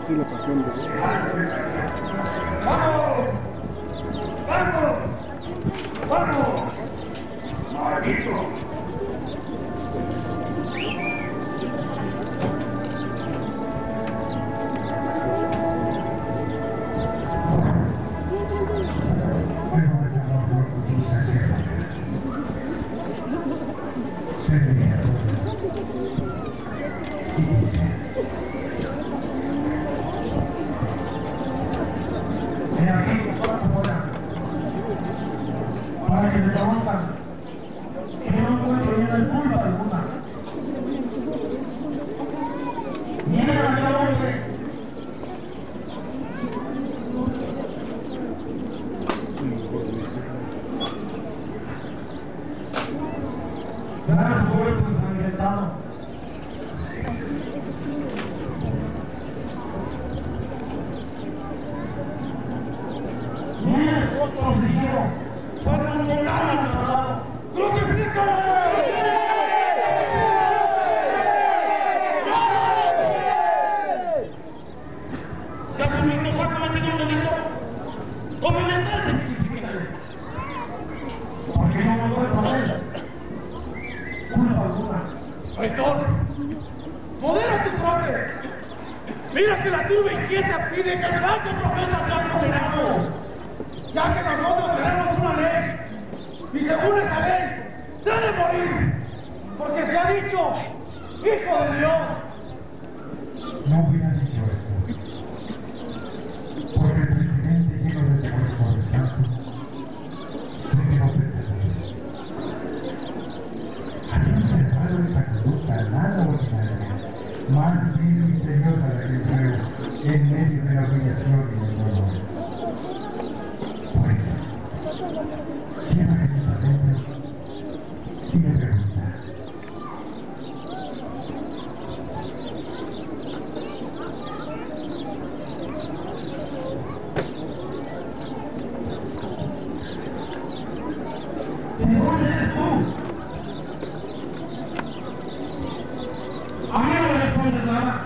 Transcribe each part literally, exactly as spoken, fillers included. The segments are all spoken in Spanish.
Sí, la pasión de... ¡Vamos! ¡Vamos! ¡Vamos! ¡Maldito! Para que me conozcan que no puedo tener culpa alguna. Miren a aquel hombre. Vean su cuerpo ensangrentado. Miren su rostro afligido. Se ha cometido fuertemente un delito. Obviamente se justifica. Porque no me voy a poner culpa alguna. Rector, modera tu frase. Mira que la turba inquieta pide que el falso profeta sea condenado, ya que nosotros tenemos una ley, y según esa ley, debe morir, porque se ha dicho, Hijo de Dios. No hubiera dicho esto, porque el presidente lleno de temor por el santo se quedó pensando. Había observado esta conducta nada ordinaria, más bien misteriosa de que creo en medio de la humillación y el dolor. Por eso, lleva Jesús adentro y me pregunta: ¿de dónde eres tú? A mí no me respondes nada.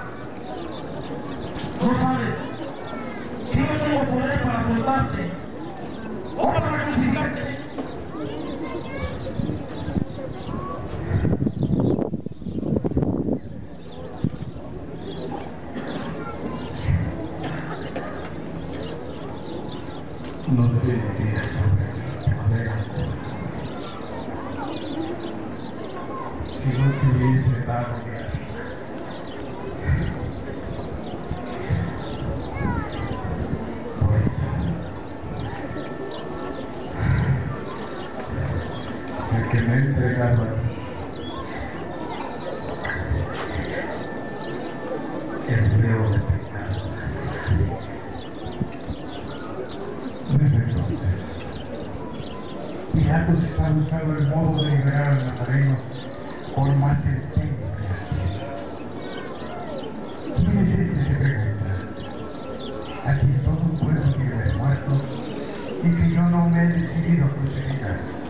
No sabes que no tengo poder para soltarte o para crucificarte. No te diría sobre si no te hubiese dado mi vida. El que me ha entregado a ti, el feo de pecado. Desde entonces, Pilatos está buscando el modo de liberar al Nazareno por más empeño que antes. ¿Quién es este? Se pregunta. Aquí todo un pueblo tiene de muertos y que yo no me he decidido a crucificar.